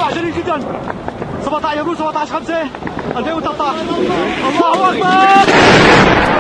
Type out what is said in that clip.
موضوع جليل جدا. 17 يقول 17/5/2013. الله اكبر.